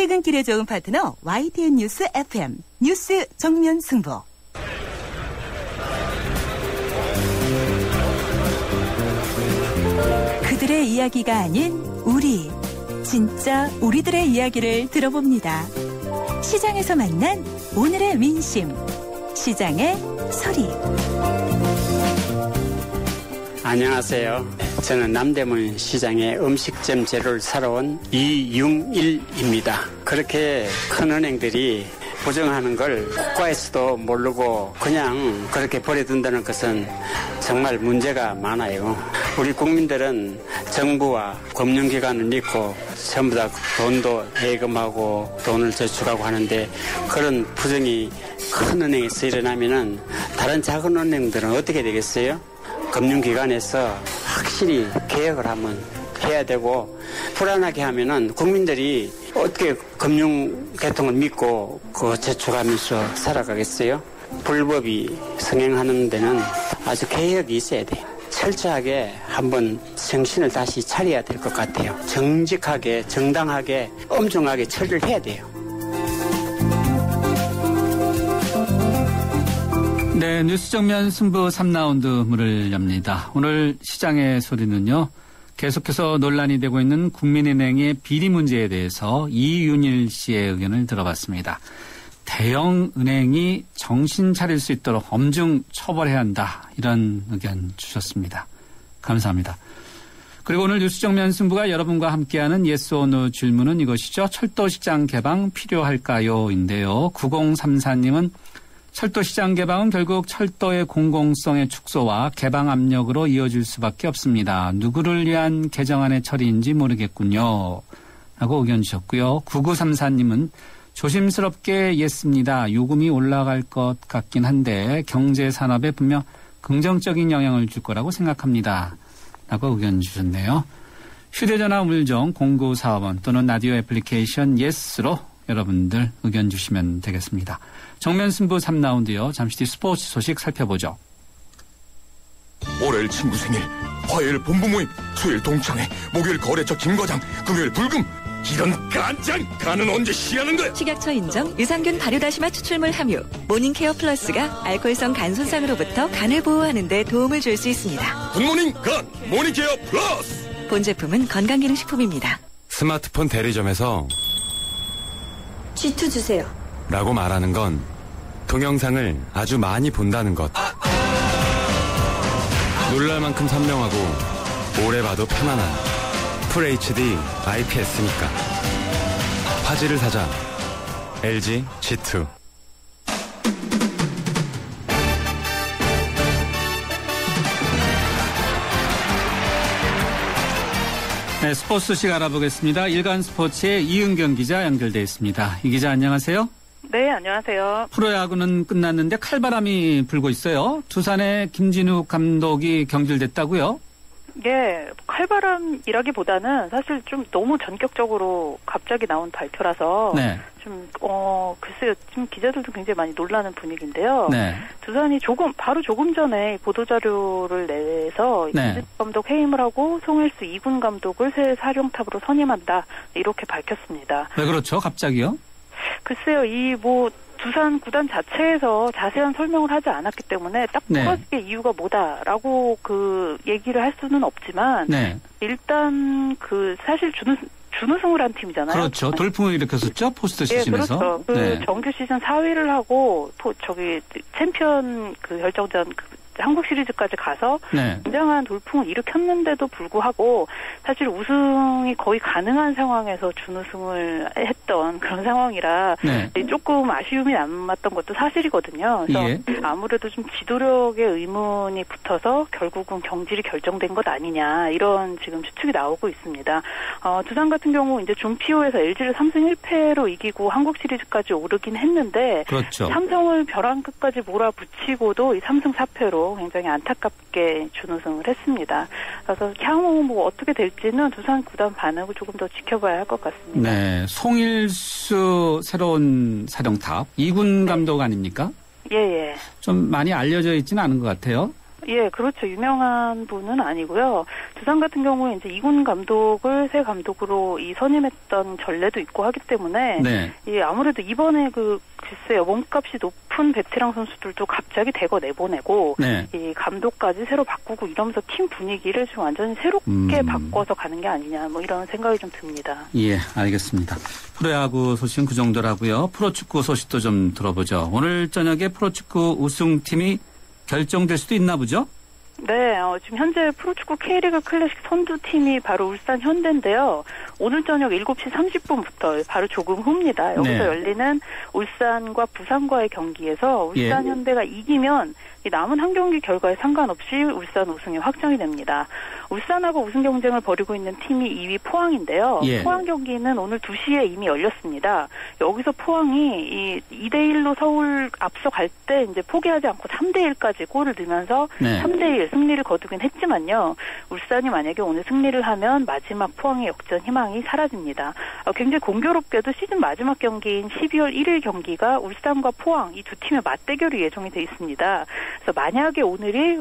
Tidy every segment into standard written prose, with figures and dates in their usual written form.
퇴근길에 좋은 파트너 YTN 뉴스 FM 뉴스 정면 승부. 그들의 이야기가 아닌 우리, 진짜 우리들의 이야기를 들어봅니다. 시장에서 만난 오늘의 민심, 시장의 소리. 안녕하세요. 저는 남대문 시장의 음식점 재료를 사러 온 이융일입니다. 그렇게 큰 은행들이 부정하는 걸 국가에서도 모르고 그냥 그렇게 버려둔다는 것은 정말 문제가 많아요. 우리 국민들은 정부와 금융기관을 믿고 전부 다 돈도 예금하고 돈을 저축하고 하는데 그런 부정이 큰 은행에서 일어나면은 다른 작은 은행들은 어떻게 되겠어요? 금융기관에서 확실히 개혁을 한번 해야 되고 불안하게 하면은 국민들이 어떻게 금융계통을 믿고 그 저축하면서 살아가겠어요? 불법이 성행하는 데는 아주 개혁이 있어야 돼요. 철저하게 한번 정신을 다시 차려야 될 것 같아요. 정직하게, 정당하게, 엄중하게 처리를 해야 돼요. 네, 뉴스 정면 승부 3라운드 문을 엽니다. 오늘 시장의 소리는요. 계속해서 논란이 되고 있는 국민은행의 비리 문제에 대해서 이윤일 씨의 의견을 들어봤습니다. 대형 은행이 정신 차릴 수 있도록 엄중 처벌해야 한다. 이런 의견 주셨습니다. 감사합니다. 그리고 오늘 뉴스 정면 승부가 여러분과 함께하는 yes or no 질문은 이것이죠. 철도시장 개방 필요할까요? 인데요. 9034님은 철도시장 개방은 결국 철도의 공공성의 축소와 개방 압력으로 이어질 수밖에 없습니다. 누구를 위한 개정안의 처리인지 모르겠군요. 라고 의견 주셨고요. 9934님은 조심스럽게 예습니다. 요금이 올라갈 것 같긴 한데 경제 산업에 분명 긍정적인 영향을 줄 거라고 생각합니다. 라고 의견 주셨네요. 휴대전화 우물정 0945번 또는 라디오 애플리케이션 예스로 여러분들 의견 주시면 되겠습니다. 정면 승부 3라운드요. 잠시 뒤 스포츠 소식 살펴보죠. 월요일 친구 생일, 화요일 본부 모임, 수요일 동창회, 목요일 거래처 김과장, 금요일 불금. 이런 깐장! 간은 언제 쉬하는 거야? 식약처 인정 유산균 발효다시마 추출물 함유 모닝케어 플러스가 알코올성 간 손상으로부터 간을 보호하는 데 도움을 줄 수 있습니다. 굿모닝 간 모닝케어 플러스. 본 제품은 건강기능식품입니다. 스마트폰 대리점에서 G2 주세요 라고 말하는 건 동영상을 아주 많이 본다는 것. 놀랄 만큼 선명하고 오래 봐도 편안한 FHD IPS니까. 화질을 사자. LG G2. 네, 스포츠 소식 알아보겠습니다. 일간 스포츠의 이은경 기자 연결돼 있습니다. 이 기자 안녕하세요. 네, 안녕하세요. 프로야구는 끝났는데 칼바람이 불고 있어요. 두산의 김진욱 감독이 경질됐다고요? 예, 칼바람이라기보다는 사실 좀 너무 전격적으로 갑자기 나온 발표라서 네. 글쎄요, 지금 기자들도 굉장히 많이 놀라는 분위기인데요. 네. 두산이 조금 전에 보도자료를 내서 네. 김진욱 감독 해임을 하고 송일수 2군 감독을 새 사령탑으로 선임한다 이렇게 밝혔습니다. 왜 그렇죠? 갑자기요? 글쎄요, 두산 구단 자체에서 자세한 설명을 하지 않았기 때문에 딱 부러지게 이유가 뭐다라고 얘기를 할 수는 없지만 네. 일단 사실 준우승을 한 팀이잖아요. 그렇죠. 돌풍을 일으켰었죠. 포스트 시즌에서. 그렇죠. 정규 시즌 4위를 하고 챔피언 결정전 한국 시리즈까지 가서 굉장한 돌풍을 일으켰는데도 불구하고 사실 우승이 거의 가능한 상황에서 준우승을 했던 그런 상황이라 조금 아쉬움이 남았던 것도 사실이거든요. 그래서 아무래도 좀 지도력의 의문이 붙어서 결국은 경질이 결정된 것 아니냐 이런 지금 추측이 나오고 있습니다. 두산 같은 경우 이제 준피오에서 LG를 3승 1패로 이기고 한국 시리즈까지 오르긴 했는데 그렇죠. 삼성을 벼랑 끝까지 몰아붙이고도 이 3승 4패로 굉장히 안타깝게 준우승을 했습니다. 그래서 향후 어떻게 될지는 두산 구단 반응을 조금 더 지켜봐야 할 것 같습니다. 네, 송일수 새로운 사령탑 2군 감독 아닙니까? 예. 좀 많이 알려져 있지는 않은 것 같아요. 예, 그렇죠. 유명한 분은 아니고요. 두산 같은 경우에 이제 이군 감독을 새 감독으로 선임했던 전례도 있고 하기 때문에 네. 예, 아무래도 이번에 글쎄요, 몸값이 높은 베테랑 선수들도 갑자기 대거 내보내고 네. 이 감독까지 새로 바꾸고 이러면서 팀 분위기를 좀 완전히 새롭게 바꿔서 가는 게 아니냐 뭐 이런 생각이 좀 듭니다. 예, 알겠습니다. 프로야구 소식은 그 정도라고요. 프로축구 소식도 좀 들어보죠. 오늘 저녁에 프로축구 우승팀이 결정될 수도 있나 보죠? 네, 지금 현재 프로축구 K리그 클래식 선두팀이 바로 울산 현대인데요. 오늘 저녁 7시 30분부터 바로 조금 후입니다. 여기서 네. 열리는 울산과 부산과의 경기에서 울산 예. 현대가 이기면 이 남은 한 경기 결과에 상관없이 울산 우승이 확정이 됩니다. 울산하고 우승 경쟁을 벌이고 있는 팀이 2위 포항인데요. 예. 포항 경기는 오늘 2시에 이미 열렸습니다. 여기서 포항이 2대1로 서울 앞서갈 때 이제 포기하지 않고 3대1까지 골을 넣으면서 네. 3대1 승리를 거두긴 했지만요. 울산이 만약에 오늘 승리를 하면 마지막 포항의 역전 희망이 사라집니다. 굉장히 공교롭게도 시즌 마지막 경기인 12월 1일 경기가 울산과 포항 이 두 팀의 맞대결이 예정이 돼 있습니다. 그래서 만약에 오늘이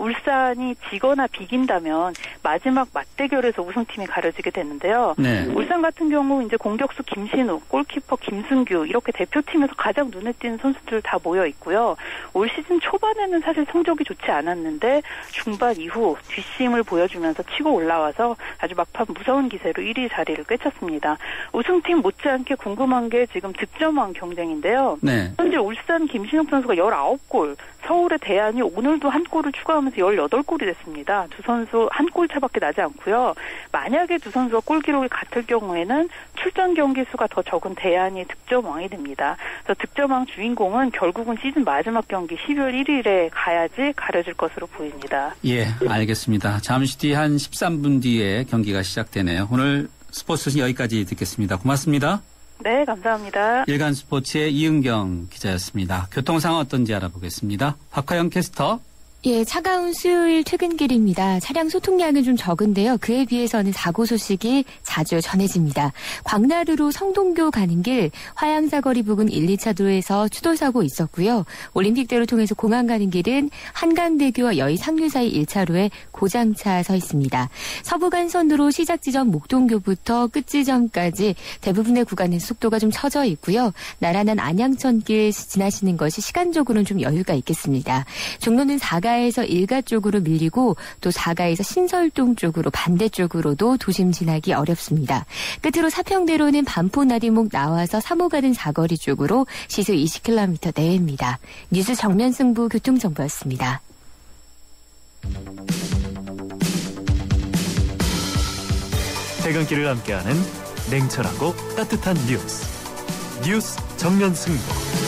울산이 지거나 비긴다면 마지막 맞대결에서 우승팀이 가려지게 되는데요. 네. 울산 같은 경우 이제 공격수 김신우, 골키퍼 김승규 이렇게 대표팀에서 가장 눈에 띄는 선수들 다 모여 있고요. 올 시즌 초반에는 사실 성적이 좋지 않았는데 중반 이후 뒷심을 보여주면서 치고 올라와서 아주 막판 무서운 기세로 1위 자리를 꿰찼습니다. 우승팀 못지않게 궁금한 게 지금 득점왕 경쟁인데요. 네. 현재 울산 김신욱 선수가 19골, 서울의 대안이 오늘도 한 골을 추가하면서 18골이 됐습니다. 두 선수 한 골 차밖에 나지 않고요. 만약에 두 선수가 골 기록이 같을 경우에는 출전 경기 수가 더 적은 대안이 득점왕이 됩니다. 그래서 득점왕 주인공은 결국은 시즌 마지막 경기 12월 1일에 가야지 가려질 것으로 보입니다. 예, 알겠습니다. 잠시 뒤 한 13분 뒤에 경기가 시작되네요. 오늘 스포츠는 여기까지 듣겠습니다. 고맙습니다. 네, 감사합니다. 일간 스포츠의 이은경 기자였습니다. 교통 상황 어떤지 알아보겠습니다. 박화영 캐스터. 예, 차가운 수요일 퇴근길입니다. 차량 소통량은 좀 적은데요. 그에 비해서는 사고 소식이 자주 전해집니다. 광나루로 성동교 가는 길 화양사거리 부근 1, 2차도에서 추돌사고 있었고요. 올림픽대로 통해서 공항 가는 길은 한강대교와 여의상류 사이 1차로에 고장차 서 있습니다. 서부간선도로 시작 지점 목동교부터 끝 지점까지 대부분의 구간에서 속도가 좀 처져 있고요. 나란한 안양천길 지나시는 것이 시간적으로는 좀 여유가 있겠습니다. 종로는 4가에서 1가 쪽으로 밀리고 또 4가에서 신설동 쪽으로 반대쪽으로도 도심 지나기 어렵습니다. 끝으로 사평대로는 반포나리목 나와서 3호 가는 사거리 쪽으로 시속 20km 내외입니다. 뉴스 정면 승부 교통정보였습니다. 퇴근길을 함께하는 냉철하고 따뜻한 뉴스 정면 승부.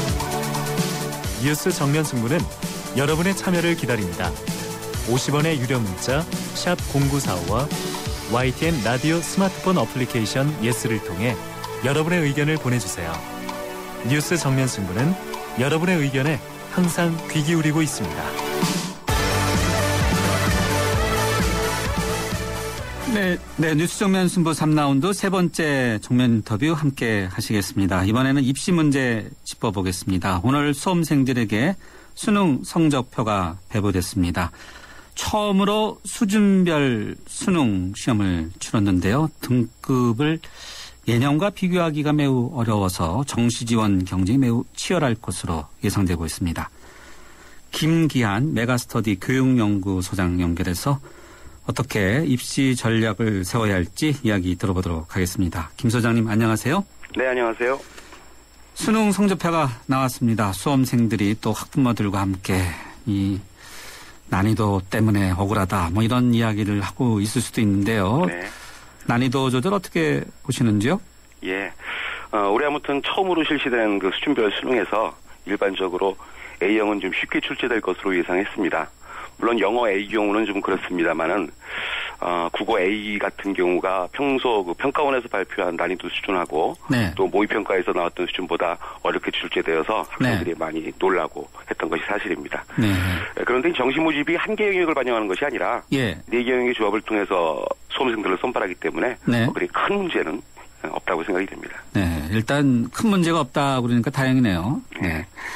뉴스 정면 승부는 여러분의 참여를 기다립니다. 50원의 유료 문자 샵 0945와 YTN 라디오 스마트폰 어플리케이션 예스를 통해 여러분의 의견을 보내주세요. 뉴스 정면 승부는 여러분의 의견에 항상 귀 기울이고 있습니다. 네, 뉴스 정면 승부 3라운드 세 번째 정면 인터뷰 함께 하시겠습니다. 이번에는 입시 문제 짚어보겠습니다. 오늘 수험생들에게 수능 성적표가 배부됐습니다. 처음으로 수준별 수능 시험을 치렀는데요. 등급을 예년과 비교하기가 매우 어려워서 정시 지원 경쟁이 매우 치열할 것으로 예상되고 있습니다. 김기한 메가스터디 교육연구소장 연결해서 어떻게 입시 전략을 세워야 할지 이야기 들어보도록 하겠습니다. 김 소장님 안녕하세요. 네, 안녕하세요. 수능 성적표가 나왔습니다. 수험생들이 또 학부모들과 함께 이 난이도 때문에 억울하다 뭐 이런 이야기를 하고 있을 수도 있는데요. 네. 난이도 조절 어떻게 보시는지요? 예. 올해 아무튼 처음으로 실시된 그 수준별 수능에서 일반적으로 A형은 좀 쉽게 출제될 것으로 예상했습니다. 물론 영어 A 경우는 좀 그렇습니다만은 국어 A 같은 경우가 평소 그 평가원에서 발표한 난이도 수준하고 네. 또 모의평가에서 나왔던 수준보다 어렵게 출제되어서 학생들이 많이 놀라고 했던 것이 사실입니다. 네. 그런데 정시 모집이 한 개 영역을 반영하는 것이 아니라 예. 4개 영역의 조합을 통해서 수험생들을 선발하기 때문에 네. 그리 큰 문제는 없다고 생각이 됩니다. 네, 일단 큰 문제가 없다 그러니까 다행이네요. 네.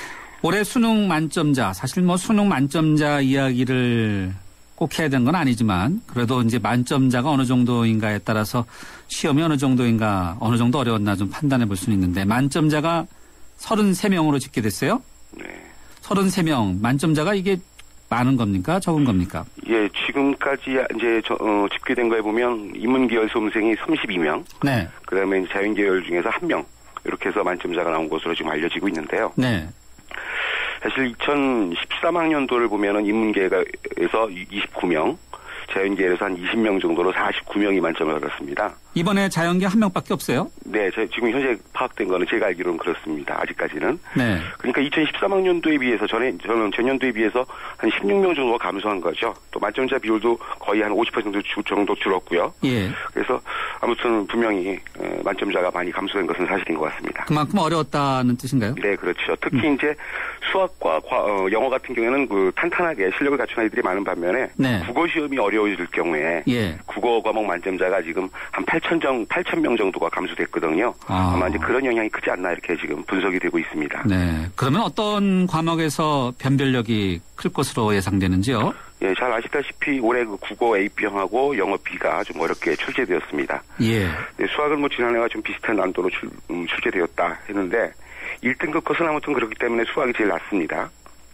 올해 수능 만점자, 사실 뭐 수능 만점자 이야기를 꼭 해야 되는 건 아니지만 그래도 이제 만점자가 어느 정도인가에 따라서 시험이 어느 정도인가 어느 정도 어려웠나 좀 판단해 볼 수는 있는데 만점자가 33명으로 집계됐어요? 네. 33명 만점자가 이게 많은 겁니까? 적은 겁니까? 예, 지금까지 이제 집계된 거에 보면 인문계열 수험생이 32명. 네. 그다음에 자연계열 중에서 1명. 이렇게 해서 만점자가 나온 것으로 지금 알려지고 있는데요. 네. 사실 2013학년도를 보면은 인문계에서 29명, 자연계에서 한 20명 정도로 49명이 만점을 받았습니다. 이번에 자연계 1명밖에 없어요? 네, 지금 현재 파악된 거는 제가 알기로는 그렇습니다. 아직까지는. 네. 그러니까 2013학년도에 비해서 전년도에 비해서 한 16명 정도가 감소한 거죠. 또 만점자 비율도 거의 한 50% 정도 줄었고요. 예. 그래서 아무튼 분명히 만점자가 많이 감소된 것은 사실인 것 같습니다. 그만큼 어려웠다는 뜻인가요? 네, 그렇죠. 특히 이제 수학과 영어 같은 경우에는 그 탄탄하게 실력을 갖춘 아이들이 많은 반면에 네. 국어 시험이 어려워질 경우에 예. 국어 과목 만점자가 지금 한 8,000명 정도가 감소됐거든요. 아마 이제 그런 영향이 크지 않나 이렇게 지금 분석이 되고 있습니다. 네. 그러면 어떤 과목에서 변별력이 클 것으로 예상되는지요? 예, 잘 아시다시피 올해 그 국어 AB형하고 영어 B가 좀 어렵게 출제되었습니다. 예. 네, 수학은 뭐 지난해와 좀 비슷한 난도로 출제되었다 했는데 1등급 컷은 아무튼 그렇기 때문에 수학이 제일 낮습니다.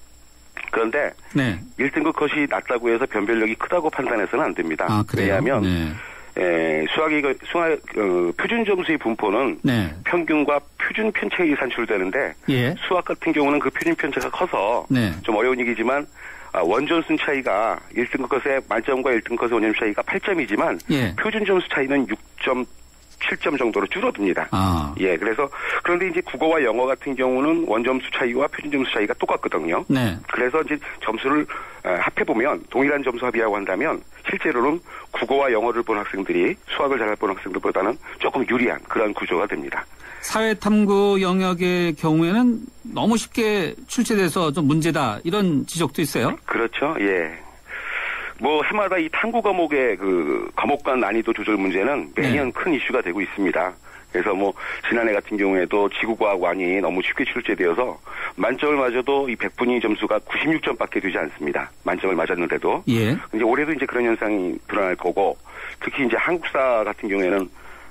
그런데 네. 1등급 컷이 낮다고 해서 변별력이 크다고 판단해서는 안 됩니다. 아, 그래요? 왜냐하면 네. 수학 표준 점수의 분포는 네. 평균과 표준 편차에 산출되는데 예. 수학 같은 경우는 그 표준 편차가 커서 네. 좀 어려운 얘기지만 원점수 차이가 1등급 컷의 만점과 1등급 컷의 원점 차이가 8점이지만 예. 표준 점수 차이는 6.7점 정도로 줄어듭니다. 아. 예, 그래서 그런데 이제 국어와 영어 같은 경우는 원점수 차이와 표준 점수 차이가 똑같거든요. 네. 그래서 이제 점수를 합해 보면 동일한 점수 합이라고 한다면 실제로는 국어와 영어를 본 학생들이 수학을 잘 본 학생들보다는 조금 유리한 그런 구조가 됩니다. 사회탐구 영역의 경우에는 너무 쉽게 출제돼서 좀 문제다 이런 지적도 있어요. 그렇죠. 예. 뭐 해마다 이 탐구 과목의 그 과목 간 난이도 조절 문제는 매년 네. 큰 이슈가 되고 있습니다. 그래서 뭐 지난해 같은 경우에도 지구과학원이 너무 쉽게 출제되어서 만점을 맞아도 이 100분위 점수가 96점밖에 되지 않습니다. 만점을 맞았는데도. 예. 이제 올해도 이제 그런 현상이 드러날 거고 특히 이제 한국사 같은 경우에는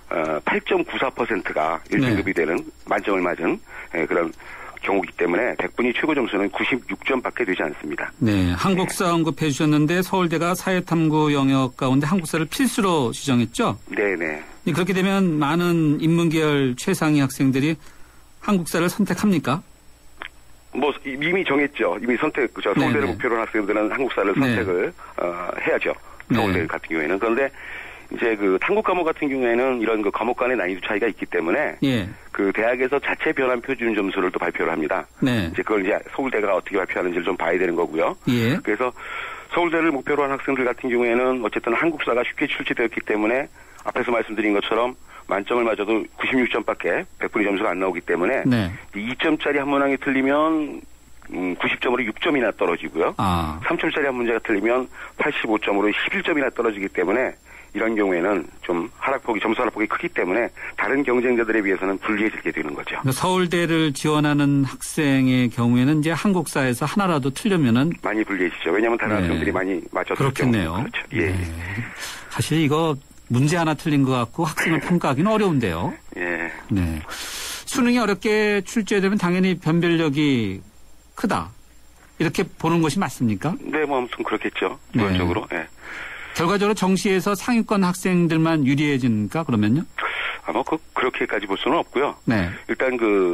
8.94%가 1등급이 되는 만점을 맞은 그런 경우이기 때문에 100분위 최고 점수는 96점밖에 되지 않습니다. 네, 한국사 언급해 주셨는데 서울대가 사회탐구 영역 가운데 한국사를 필수로 지정했죠? 네네. 그렇게 되면 많은 인문계열 최상위 학생들이 한국사를 선택합니까? 뭐 이미 정했죠. 이미 선택, 서울대를 목표로 한 학생들은 한국사를 선택을 해야죠. 서울대 같은 경우에는. 그런데 이제 그 탐구 과목 같은 경우에는 이런 그 과목 간의 난이도 차이가 있기 때문에 그 대학에서 자체 변환 표준 점수를 또 발표를 합니다. 네. 이제 그걸 이제 서울대가 어떻게 발표하는지를 좀 봐야 되는 거고요. 예. 그래서 서울대를 목표로 한 학생들 같은 경우에는 어쨌든 한국사가 쉽게 출제되었기 때문에 앞에서 말씀드린 것처럼 만점을 맞아도 96점밖에 100분위 점수가 안 나오기 때문에 2점짜리 한 문항이 틀리면 90점으로 6점이나 떨어지고요. 3점짜리 한 문제가 틀리면 85점으로 11점이나 떨어지기 때문에 이런 경우에는 좀 점수 하락폭이 크기 때문에 다른 경쟁자들에 비해서는 불리해지게 되는 거죠. 서울대를 지원하는 학생의 경우에는 이제 한국사에서 하나라도 틀려면은 많이 불리해지죠. 왜냐하면 다른 학생들이 많이 맞췄을 그렇겠네요. 경우. 그렇죠. 예. 사실 이거 문제 하나 틀린 것 같고 학생을 평가하기는 어려운데요. 예. 네. 수능이 어렵게 출제되면 당연히 변별력이 크다. 이렇게 보는 것이 맞습니까? 네, 뭐 아무튼 그렇겠죠. 기본적으로. 예. 결과적으로 정시에서 상위권 학생들만 유리해집니까? 그러면요? 아마 그렇게까지 볼 수는 없고요. 네. 일단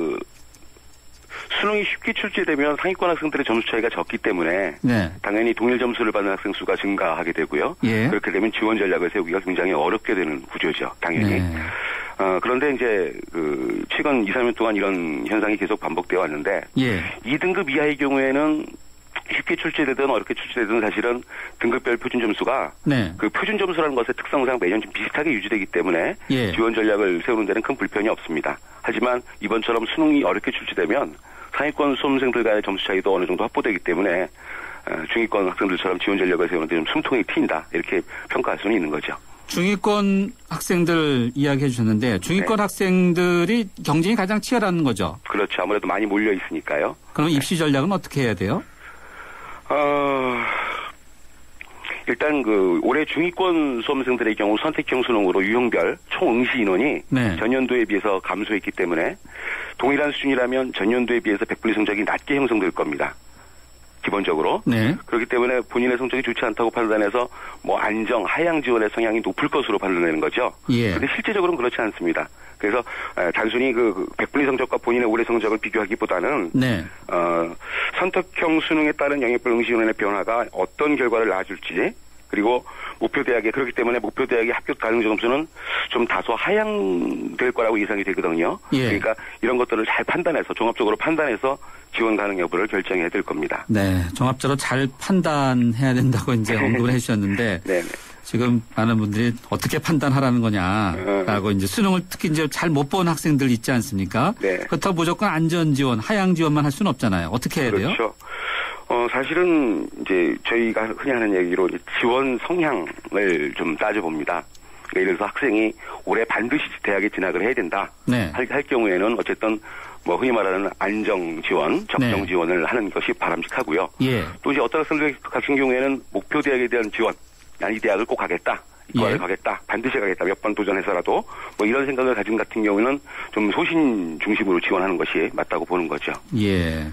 수능이 쉽게 출제되면 상위권 학생들의 점수 차이가 적기 때문에 당연히 동일 점수를 받는 학생 수가 증가하게 되고요. 그렇게 되면 지원 전략을 세우기가 굉장히 어렵게 되는 구조죠. 당연히. 그런데 이제 최근 2, 3년 동안 이런 현상이 계속 반복되어 왔는데 2등급 이하의 경우에는 쉽게 출제되든 어렵게 출제되든 사실은 등급별 표준 점수가 그 표준 점수라는 것의 특성상 매년 좀 비슷하게 유지되기 때문에 지원 전략을 세우는 데는 큰 불편이 없습니다. 하지만 이번처럼 수능이 어렵게 출제되면 상위권 수험생들과의 점수 차이도 어느 정도 확보되기 때문에 중위권 학생들처럼 지원 전략을 세우는 데 좀 숨통이 트인다 이렇게 평가할 수는 있는 거죠. 중위권 학생들 이야기해 주셨는데 중위권 네. 학생들이 경쟁이 가장 치열한 거죠? 그렇죠. 아무래도 많이 몰려 있으니까요. 그럼 입시 전략은 어떻게 해야 돼요? 일단 올해 중위권 수험생들의 경우 선택형 수능으로 유형별 총 응시 인원이 네. 전년도에 비해서 감소했기 때문에 동일한 수준이라면 전년도에 비해서 백분위 성적이 낮게 형성될 겁니다. 기본적으로. 네. 그렇기 때문에 본인의 성적이 좋지 않다고 판단해서 안정, 하향 지원의 성향이 높을 것으로 판단되는 거죠. 예. 그런데 실제적으로는 그렇지 않습니다. 그래서 단순히 백분위 성적과 본인의 올해 성적을 비교하기보다는 네. 선택형 수능에 따른 영역별 응시 인원의 변화가 어떤 결과를 낳아줄지 그리고 목표 대학에 그렇기 때문에 목표 대학의 합격 가능 점수는 좀 다소 하향될 거라고 예상이 되거든요. 예. 그러니까 이런 것들을 잘 판단해서 종합적으로 판단해서 지원 가능 여부를 결정해야 될 겁니다. 네, 종합적으로 잘 판단해야 된다고 이제 언급을 해주셨는데 네. 지금 많은 분들이 어떻게 판단하라는 거냐라고 이제 수능을 특히 이제 잘 못 본 학생들 있지 않습니까? 네. 그렇다고 무조건 안전 지원, 하향 지원만 할 수는 없잖아요. 어떻게 해야 돼요? 그렇죠. 사실은 이제 저희가 흔히 하는 얘기로 지원 성향을 좀 따져봅니다. 그러니까 예를 들어서 학생이 올해 반드시 대학에 진학을 해야 된다. 네. 할 경우에는 어쨌든 흔히 말하는 안정 지원, 적정 네. 지원을 하는 것이 바람직하고요. 예. 또 이제 어떤 학생들 같은 경우에는 목표 대학에 대한 지원, 난 이 대학을 꼭 가겠다. 이과를 가겠다. 반드시 가겠다. 몇 번 도전해서라도 이런 생각을 가진 같은 경우에는 좀 소신 중심으로 지원하는 것이 맞다고 보는 거죠. 예.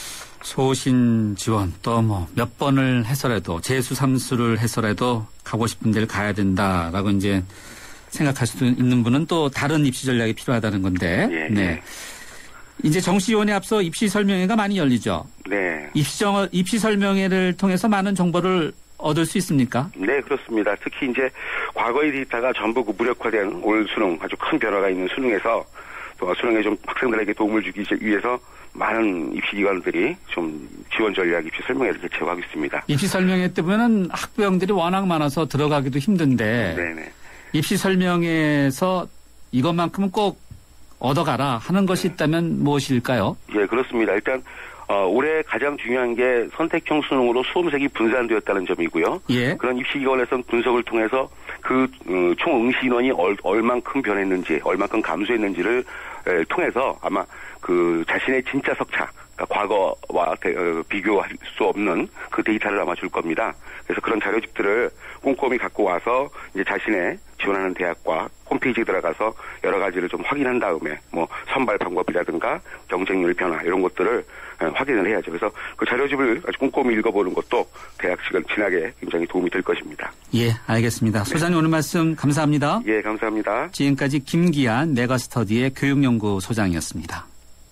소신 지원 또 몇 번을 해서라도 재수 삼수를 해서라도 가고 싶은 데를 가야 된다라고 이제 생각할 수도 있는 분은 또 다른 입시 전략이 필요하다는 건데. 예, 네. 예. 이제 정시지원에 앞서 입시 설명회가 많이 열리죠. 네. 입시 설명회를 통해서 많은 정보를 얻을 수 있습니까? 네, 그렇습니다. 특히 이제 과거의 데이터가 전부 무력화된 올 수능 아주 큰 변화가 있는 수능에서 또 수능에 좀 학생들에게 도움을 주기 위해서 많은 입시기관들이 좀 지원 전략 입시 설명회를 개최하고 있습니다. 입시 설명회 때문에는 학부형들이 워낙 많아서 들어가기도 힘든데 네네. 입시 설명회에서 이것만큼은 꼭 얻어가라 하는 것이 있다면 무엇일까요? 예, 그렇습니다. 일단 올해 가장 중요한 게 선택형 수능으로 수험생이 분산되었다는 점이고요. 예. 그런 입시기관에서는 분석을 통해서 총 응시 인원이 얼만큼 변했는지, 얼만큼 감소했는지를 통해서 아마 자신의 진짜 석차, 그러니까 과거와 비교할 수 없는 그 데이터를 아마 줄 겁니다. 그래서 그런 자료집들을 꼼꼼히 갖고 와서 이제 자신의 지원하는 대학과 홈페이지에 들어가서 여러 가지를 좀 확인한 다음에 선발 방법이라든가 경쟁률 변화 이런 것들을 확인을 해야죠. 그래서 그 자료집을 아주 꼼꼼히 읽어보는 것도 대학 진학에 굉장히 도움이 될 것입니다. 예, 알겠습니다. 소장님 오늘 말씀 감사합니다. 예, 감사합니다. 지금까지 김기한 메가스터디의 교육연구 소장이었습니다.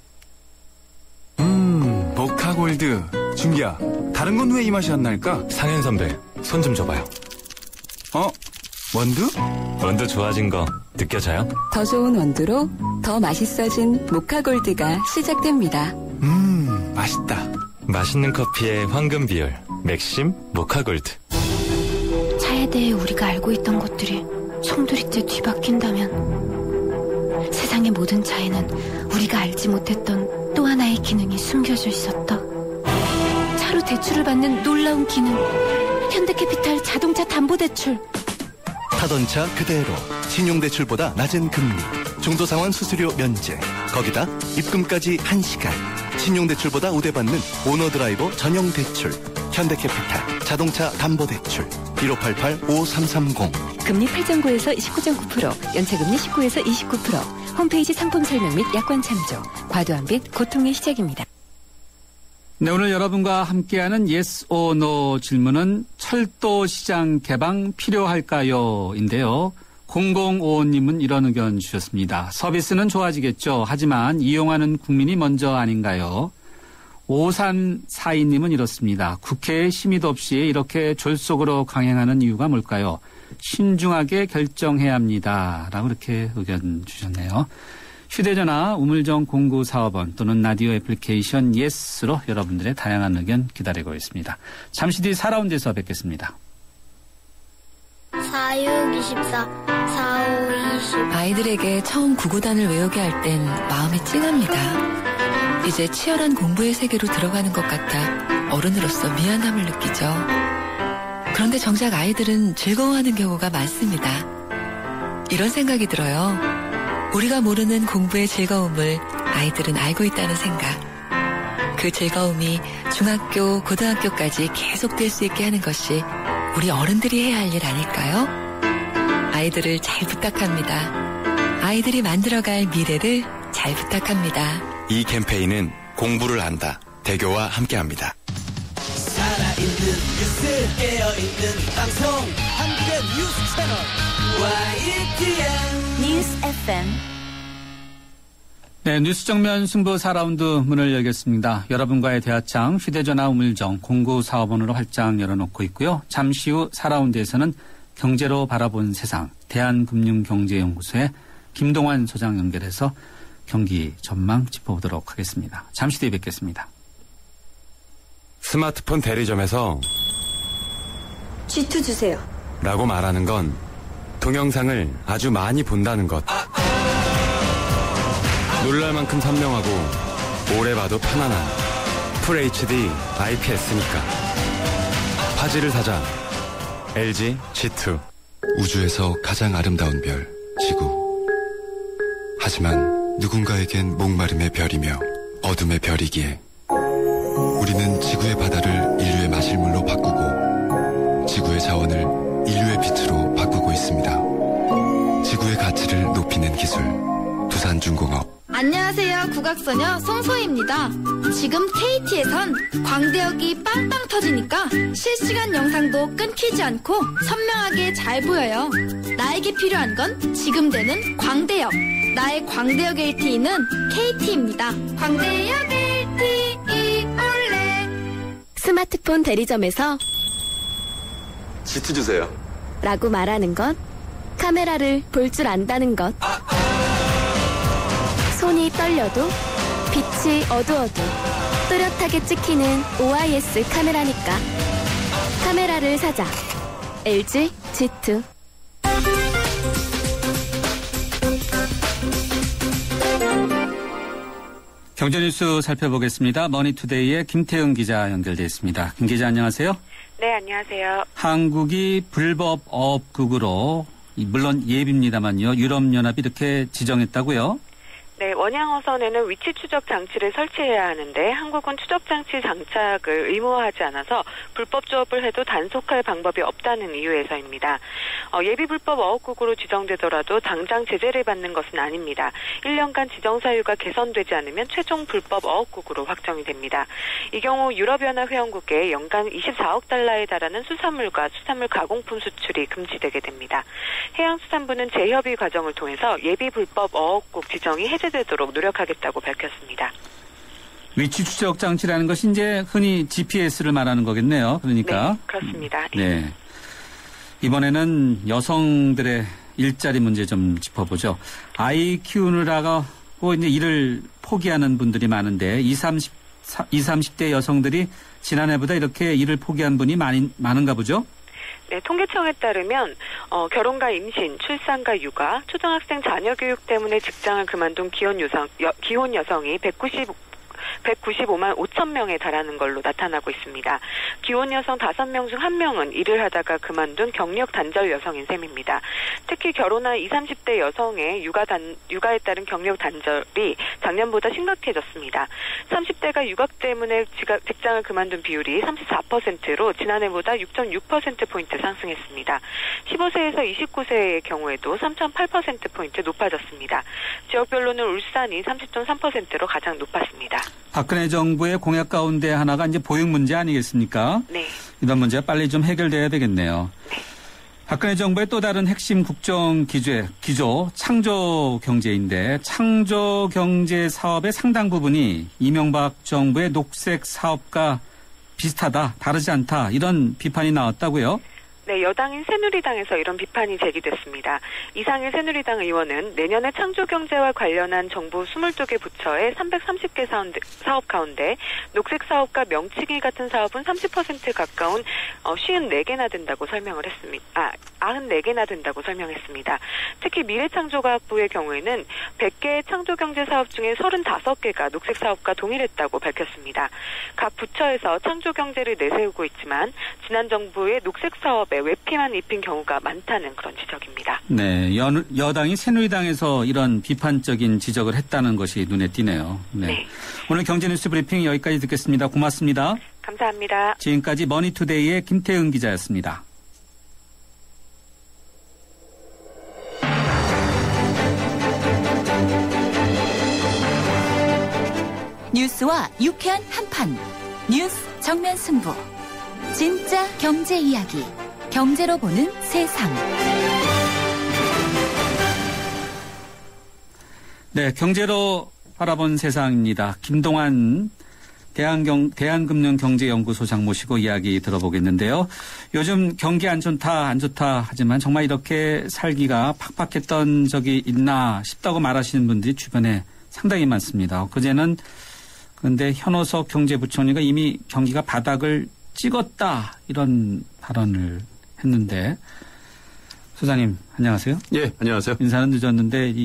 모카골드. 준기야, 다른 건 왜 이 맛이 안 날까? 상현 선배, 손 좀 줘봐요. 원두? 원두 좋아진 거 느껴져요? 더 좋은 원두로 더 맛있어진 모카골드가 시작됩니다. 맛있다. 맛있는 커피의 황금 비율, 맥심 모카골드. 차에 대해 우리가 알고 있던 것들이 송두리째 뒤바뀐다면 세상의 모든 차에는 우리가 알지 못했던 또 하나의 기능이 숨겨져 있었다. 차로 대출을 받는 놀라운 기능. 현대캐피탈 자동차 담보대출. 타던 차 그대로 신용대출보다 낮은 금리, 중도상환 수수료 면제, 거기다 입금까지 1시간, 신용대출보다 우대받는 오너드라이버 전용대출, 현대캐피탈 자동차 담보대출 1588-5330. 금리 8.9에서 19.9%, 연체금리 19에서 29%, 홈페이지 상품 설명 및 약관 참조, 과도한 빚 고통의 시작입니다. 네, 오늘 여러분과 함께하는 Yes or No 질문은 철도 시장 개방 필요할까요? 인데요. 0055님은 이런 의견 주셨습니다. 서비스는 좋아지겠죠. 하지만 이용하는 국민이 먼저 아닌가요? 5342님은 이렇습니다. 국회에 심의도 없이 이렇게 졸속으로 강행하는 이유가 뭘까요? 신중하게 결정해야 합니다. 라고 이렇게 의견 주셨네요. 휴대전화 우물정 0945번 또는 라디오 애플리케이션 예스로 여러분들의 다양한 의견 기다리고 있습니다. 잠시 뒤 4라운드에서 뵙겠습니다. 4, 6, 24, 4, 5, 20. 아이들에게 처음 구구단을 외우게 할 땐 마음이 찡합니다. 이제 치열한 공부의 세계로 들어가는 것 같아 어른으로서 미안함을 느끼죠. 그런데 정작 아이들은 즐거워하는 경우가 많습니다. 이런 생각이 들어요. 우리가 모르는 공부의 즐거움을 아이들은 알고 있다는 생각. 그 즐거움이 중학교, 고등학교까지 계속될 수 있게 하는 것이 우리 어른들이 해야 할 일 아닐까요? 아이들을 잘 부탁합니다. 아이들이 만들어갈 미래를 잘 부탁합니다. 이 캠페인은 공부를 한다. 대교와 함께합니다. 살아있는 뉴스 깨어있는 방송 한국의 뉴스 채널 YTN 뉴스 FM. 네, 뉴스 정면 승부 4라운드 문을 열겠습니다. 여러분과의 대화창 휴대전화 우물정 0945번으로 활짝 열어놓고 있고요. 잠시 후 4라운드에서는 경제로 바라본 세상 대한금융경제연구소의 김동환 소장 연결해서 경기 전망 짚어보도록 하겠습니다. 잠시 뒤에 뵙겠습니다. 스마트폰 대리점에서 G2 주세요. 라고 말하는 건 동영상을 아주 많이 본다는 것. 놀랄 만큼 선명하고 오래 봐도 편안한 FHD IPS니까. 화질을 사자. LG G2. 우주에서 가장 아름다운 별, 지구. 하지만 누군가에겐 목마름의 별이며 어둠의 별이기에 우리는 지구의 바다를 인류의 마실물로 바꾸고 지구의 자원을 인류의 빛으로 바꾸고 있습니다. 지구의 가치를 높이는 기술, 두산중공업. 안녕하세요. 국악소녀 송소희입니다. 지금 KT에선 광대역이 빵빵 터지니까 실시간 영상도 끊기지 않고 선명하게 잘 보여요. 나에게 필요한 건 지금 되는 광대역. 나의 광대역 LTE는 KT입니다. 광대역 LTE 올레. 스마트폰 대리점에서 G2 주세요 라고 말하는 것. 카메라를 볼 줄 안다는 것. 손이 떨려도 빛이 어두워도 또렷하게 찍히는 OIS 카메라니까. 카메라를 사자. LG G2. 경제뉴스 살펴보겠습니다. 머니투데이의 김태은 기자 연결되어 있습니다. 김 기자 안녕하세요. 네, 안녕하세요. 한국이 불법 어업국으로 물론 예비입니다만요. 유럽연합이 이렇게 지정했다고요? 네, 원양어선에는 위치 추적 장치를 설치해야 하는데 한국은 추적 장치 장착을 의무화하지 않아서 불법 조업을 해도 단속할 방법이 없다는 이유에서입니다. 예비 불법 어업국으로 지정되더라도 당장 제재를 받는 것은 아닙니다. 1년간 지정 사유가 개선되지 않으면 최종 불법 어업국으로 확정이 됩니다. 이 경우 유럽연합 회원국에 연간 24억 달러에 달하는 수산물과 수산물 가공품 수출이 금지되게 됩니다. 해양수산부는 재협의 과정을 통해서 예비 불법 어업국 지정이 해제되도록 노력하겠다고 밝혔습니다. 위치 추적 장치라는 것이 이제 흔히 GPS를 말하는 거겠네요. 그러니까. 네, 그렇습니다. 네. 이번에는 여성들의 일자리 문제 좀 짚어보죠. 아이 키우느라고 이제 일을 포기하는 분들이 많은데 20, 30대 여성들이 지난해보다 이렇게 일을 포기한 분이 많은가 보죠? 네, 통계청에 따르면 결혼과 임신, 출산과 육아, 초등학생 자녀 교육 때문에 직장을 그만둔 기혼 여성이 195만 5천 명에 달하는 걸로 나타나고 있습니다. 기혼 여성 5명 중 1명은 일을 하다가 그만둔 경력 단절 여성인 셈입니다. 특히 결혼한 20, 30대 여성의 육아에 따른 경력 단절이 작년보다 심각해졌습니다. 30대가 육아 때문에 직장을 그만둔 비율이 34%로 지난해보다 6.6%포인트 상승했습니다. 15세에서 29세의 경우에도 3.8%포인트 높아졌습니다. 지역별로는 울산이 30.3%로 가장 높았습니다. 박근혜 정부의 공약 가운데 하나가 이제 보육 문제 아니겠습니까? 네. 이런 문제가 빨리 좀 해결돼야 되겠네요. 네. 박근혜 정부의 또 다른 핵심 국정 기조 창조 경제인데 창조 경제 사업의 상당 부분이 이명박 정부의 녹색 사업과 비슷하다, 다르지 않다 이런 비판이 나왔다고요? 네, 여당인 새누리당에서 이런 비판이 제기됐습니다. 이상일 새누리당 의원은 내년에 창조경제와 관련한 정부 22개 부처의 330개 사업 가운데 녹색 사업과 명칭이 같은 사업은 30% 가까운 54개나 된다고 설명을 했습니다. 94개나 된다고 설명했습니다. 특히 미래창조과학부의 경우에는 100개의 창조경제 사업 중에 35개가 녹색 사업과 동일했다고 밝혔습니다. 각 부처에서 창조경제를 내세우고 있지만 지난 정부의 녹색 사업에 외피만 입힌 경우가 많다는 그런 지적입니다. 네, 여당이 새누리당에서 이런 비판적인 지적을 했다는 것이 눈에 띄네요. 네. 오늘 경제뉴스 브리핑 여기까지 듣겠습니다. 고맙습니다. 감사합니다. 지금까지 머니투데이의 김태은 기자였습니다. 뉴스와 유쾌한 한판. 뉴스 정면 승부. 진짜 경제 이야기. 경제로 보는 세상. 네, 경제로 바라본 세상입니다. 김동환 대한금융경제연구소장 모시고 이야기 들어보겠는데요. 요즘 경기 안 좋다 하지만 정말 이렇게 살기가 팍팍했던 적이 있나 싶다고 말하시는 분들이 주변에 상당히 많습니다. 그런데 현호석 경제부총리가 이미 경기가 바닥을 찍었다 이런 발언을 했는데, 소장님 안녕하세요. 예, 안녕하세요. 인사는 늦었는데 이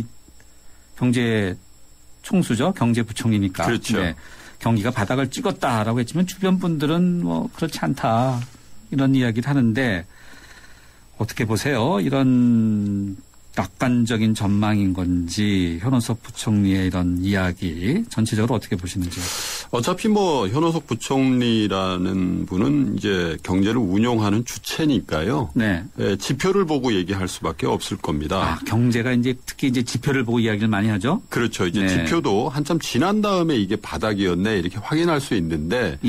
경제 총수죠. 경제부총리니까. 그렇죠. 네, 경기가 바닥을 찍었다라고 했지만 주변 분들은 뭐 그렇지 않다 이런 이야기를 하는데 어떻게 보세요? 이런 낙관적인 전망인 건지 현호석 부총리의 이런 이야기 전체적으로 어떻게 보시는지. 어차피 뭐 현호석 부총리라는 분은 이제 경제를 운용하는 주체니까요. 네. 예, 지표를 보고 얘기할 수밖에 없을 겁니다. 경제가 이제 특히 이제 지표를 보고 이야기를 많이 하죠. 그렇죠. 이제 네. 지표도 한참 지난 다음에 이게 바닥이었네 이렇게 확인할 수 있는데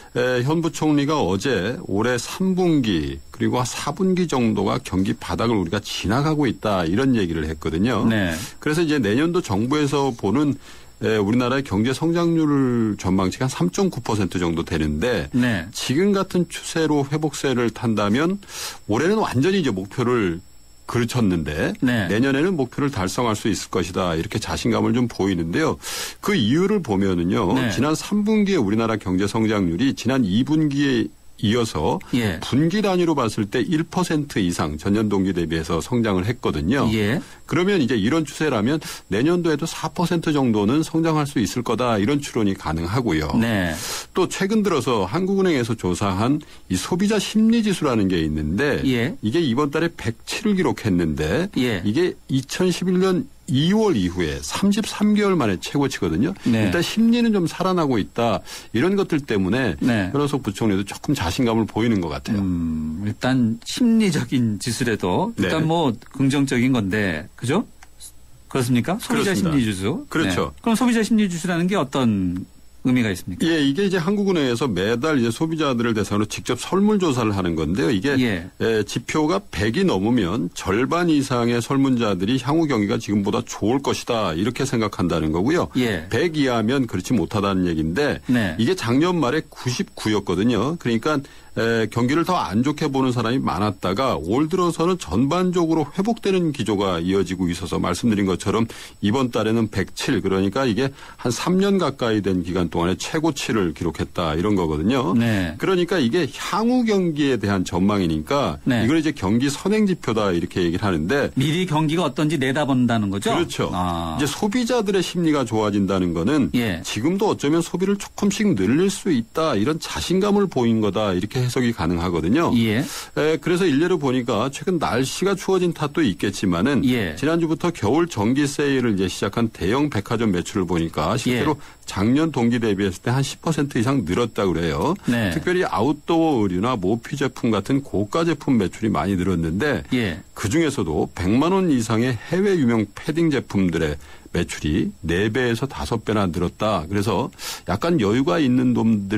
현 부총리가 어제 올해 3분기 그리고 4분기 정도가 경기 바닥을 우리가 지나가고 있다 이런 얘기를 했거든요. 네. 그래서 이제 내년도 정부에서 보는 우리나라의 경제 성장률 전망치가 한 3.9% 정도 되는데 지금 같은 추세로 회복세를 탄다면 올해는 완전히 이제 목표를 그르쳤는데 내년에는 목표를 달성할 수 있을 것이다 이렇게 자신감을 좀 보이는데요. 그 이유를 보면은요. 지난 3분기에 우리나라 경제 성장률이 지난 2분기에 이어서 분기 단위로 봤을 때 1% 이상 전년 동기 대비해서 성장을 했거든요. 그러면 이제 이런 추세라면 내년도에도 4% 정도는 성장할 수 있을 거다 이런 추론이 가능하고요. 또 최근 들어서 한국은행에서 조사한 이 소비자 심리지수라는 게 있는데 이게 이번 달에 107을 기록했는데 이게 2011년 2월 이후에 33개월 만에 최고치거든요. 일단 심리는 좀 살아나고 있다. 이런 것들 때문에 현호석 부총리도 조금 자신감을 보이는 것 같아요. 일단 심리적인 지수라도 일단 뭐 긍정적인 건데 그죠? 그렇습니까? 소비자 심리지수. 그렇죠. 그럼 소비자 심리지수라는 게 어떤 의미가 있습니까? 예, 이게 이제 한국은행에서 매달 이제 소비자들을 대상으로 직접 설문조사를 하는 건데요. 이게 지표가 100이 넘으면 절반 이상의 설문자들이 향후 경기가 지금보다 좋을 것이다 이렇게 생각한다는 거고요. 100 이하면 그렇지 못하다는 얘기인데 이게 작년 말에 99였거든요. 그러니까 경기를 더 안 좋게 보는 사람이 많았다가 올 들어서는 전반적으로 회복되는 기조가 이어지고 있어서 말씀드린 것처럼 이번 달에는 107 그러니까 이게 한 3년 가까이 된 기간 동안에 최고치를 기록했다 이런 거거든요. 그러니까 이게 향후 경기에 대한 전망이니까 이걸 이제 경기 선행 지표다 이렇게 얘기를 하는데 미리 경기가 어떤지 내다본다는 거죠? 그렇죠. 이제 소비자들의 심리가 좋아진다는 거는 지금도 어쩌면 소비를 조금씩 늘릴 수 있다 이런 자신감을 보인 거다 이렇게 해석이 가능하거든요. 그래서 일례로 보니까 최근 날씨가 추워진 탓도 있겠지만은 지난주부터 겨울 정기 세일을 이제 시작한 대형 백화점 매출을 보니까 실제로 작년 동기 대비했을 때 한 10% 이상 늘었다고 그래요. 특별히 아웃도어 의류나 모피 제품 같은 고가 제품 매출이 많이 늘었는데 그중에서도 100만 원 이상의 해외 유명 패딩 제품들의 매출이 4배에서 5배나 늘었다. 그래서 약간 여유가 있는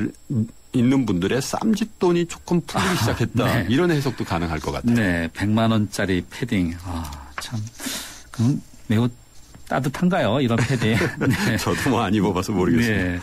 분들의 쌈짓돈이 조금 풀리기 시작했다. 이런 해석도 가능할 것 같아요. 100만 원짜리 패딩. 참 그럼 매우 따뜻한가요? 이런 패딩. 저도 뭐 안 입어봐서 모르겠습니다.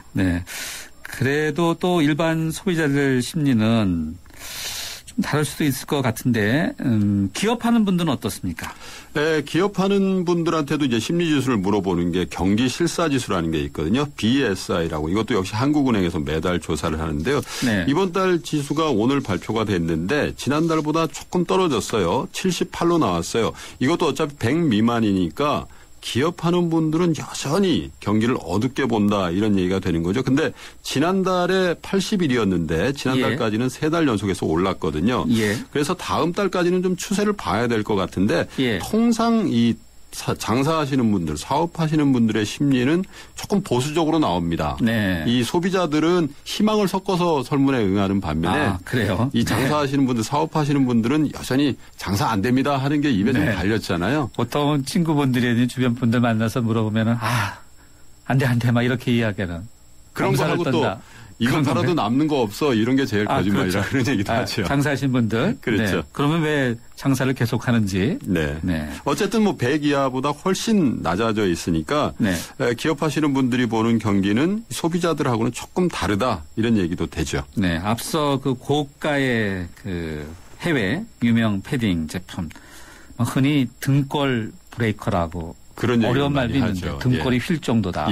그래도 또 일반 소비자들 심리는 좀 다를 수도 있을 것 같은데 기업하는 분들은 어떻습니까? 기업하는 분들한테도 이제 심리지수를 물어보는 게 경기실사지수라는 게 있거든요. BSI라고 이것도 역시 한국은행에서 매달 조사를 하는데요. 이번 달 지수가 오늘 발표가 됐는데 지난달보다 조금 떨어졌어요. 78로 나왔어요. 이것도 어차피 100 미만이니까 기업하는 분들은 여전히 경기를 어둡게 본다 이런 얘기가 되는 거죠. 근데 지난달에 80일이었는데 지난달까지는 3달 연속해서 올랐거든요. 그래서 다음 달까지는 좀 추세를 봐야 될 것 같은데 통상 이 장사하시는 분들, 사업하시는 분들의 심리는 조금 보수적으로 나옵니다. 이 소비자들은 희망을 섞어서 설문에 응하는 반면에 그래요? 이 장사하시는 분들, 사업하시는 분들은 여전히 장사 안 됩니다 하는 게 입에 좀 달렸잖아요. 보통 친구분들이 주변 분들 만나서 물어보면은 안 돼 막 이렇게 이야기하는. 그런 거 하고 또 이건 팔아도 남는 거 없어 이런 게 제일 거짓말이라 그렇죠. 그런 얘기도 하죠. 장사하신 분들. 그렇죠. 그러면 왜 장사를 계속 하는지. 어쨌든 뭐 100 이하보다 훨씬 낮아져 있으니까 기업하시는 분들이 보는 경기는 소비자들하고는 조금 다르다 이런 얘기도 되죠. 앞서 그 고가의 그 해외 유명 패딩 제품 흔히 등골 브레이커라고 그런 어려운 말도 있는데 등골이 휠 정도다.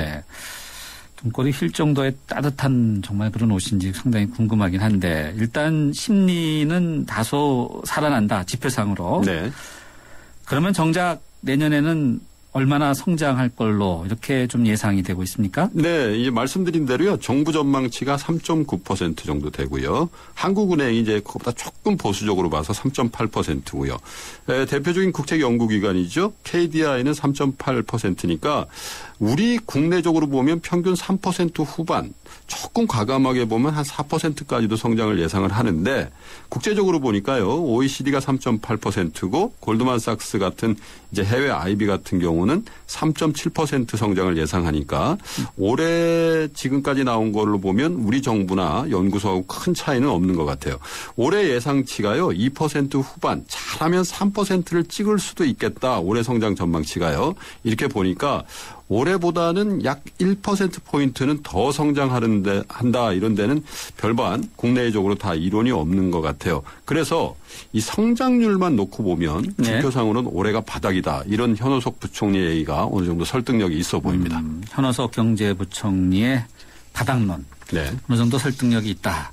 등골이 휠 정도의 따뜻한 정말 그런 옷인지 상당히 궁금하긴 한데 일단 심리는 다소 살아난다. 지표상으로. 그러면 정작 내년에는 얼마나 성장할 걸로 이렇게 좀 예상이 되고 있습니까? 이제 말씀드린 대로요. 정부 전망치가 3.9% 정도 되고요. 한국은행이 이제 그것보다 조금 보수적으로 봐서 3.8%고요. 대표적인 국책 연구기관이죠. KDI는 3.8%니까 우리 국내적으로 보면 평균 3% 후반, 조금 과감하게 보면 한 4%까지도 성장을 예상을 하는데 국제적으로 보니까요. OECD가 3.8%고 골드만삭스 같은 이제 해외 IB 같은 경우는 3.7% 성장을 예상하니까 올해 지금까지 나온 걸로 보면 우리 정부나 연구소하고 큰 차이는 없는 것 같아요. 올해 예상치가요. 2% 후반, 잘하면 3%를 찍을 수도 있겠다. 올해 성장 전망치가요. 이렇게 보니까 올해보다는 약 1%포인트는 더 한다 이런 데는 별반 국내적으로 다 이론이 없는 것 같아요. 그래서 이 성장률만 놓고 보면 지표상으로는 올해가 바닥이다. 이런 현호석 부총리 얘기가 어느 정도 설득력이 있어 보입니다. 현호석 경제부총리의 바닥론. 어느 정도 설득력이 있다.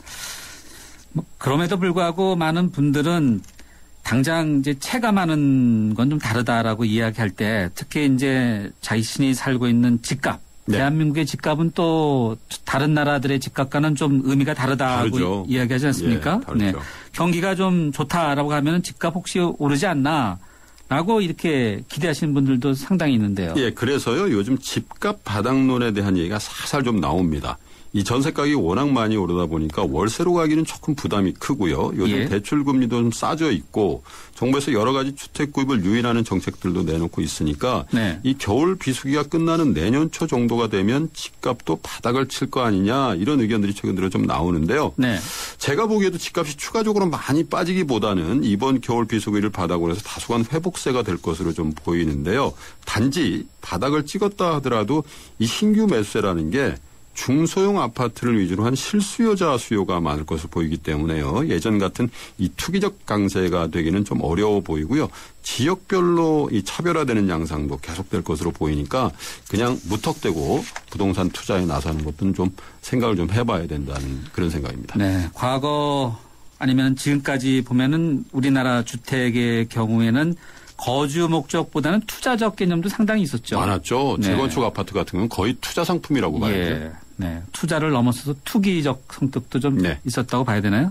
그럼에도 불구하고 많은 분들은 당장 이제 체감하는 건 좀 다르다라고 이야기할 때 특히 이제 자신이 살고 있는 집값, 대한민국의 집값은 또 다른 나라들의 집값과는 좀 의미가 다르다고 다르죠. 이야기하지 않습니까? 경기가 좀 좋다라고 하면 집값 혹시 오르지 않나? 라고 이렇게 기대하시는 분들도 상당히 있는데요. 그래서요. 요즘 집값 바닥론에 대한 얘기가 살살 좀 나옵니다. 이 전세 가격이 워낙 많이 오르다 보니까 월세로 가기는 조금 부담이 크고요. 요즘 대출 금리도 좀 싸져 있고 정부에서 여러 가지 주택 구입을 유인하는 정책들도 내놓고 있으니까 이 겨울 비수기가 끝나는 내년 초 정도가 되면 집값도 바닥을 칠 거 아니냐 이런 의견들이 최근 들어 좀 나오는데요. 제가 보기에도 집값이 추가적으로 많이 빠지기보다는 이번 겨울 비수기를 바닥으로 해서 다소간 회복세가 될 것으로 좀 보이는데요. 단지 바닥을 찍었다 하더라도 이 신규 매수세라는 게 중소형 아파트를 위주로 한 실수요자 수요가 많을 것으로 보이기 때문에요. 예전 같은 이 투기적 강세가 되기는 좀 어려워 보이고요. 지역별로 이 차별화되는 양상도 계속될 것으로 보이니까 그냥 무턱대고 부동산 투자에 나서는 것은 좀 생각을 좀 해봐야 된다는 그런 생각입니다. 과거 아니면 지금까지 보면은 우리나라 주택의 경우에는 거주 목적보다는 투자적 개념도 상당히 있었죠. 많았죠. 재건축 아파트 같은 경우는 거의 투자 상품이라고 봐야죠. 투자를 넘어서서 투기적 성격도 좀 있었다고 봐야 되나요?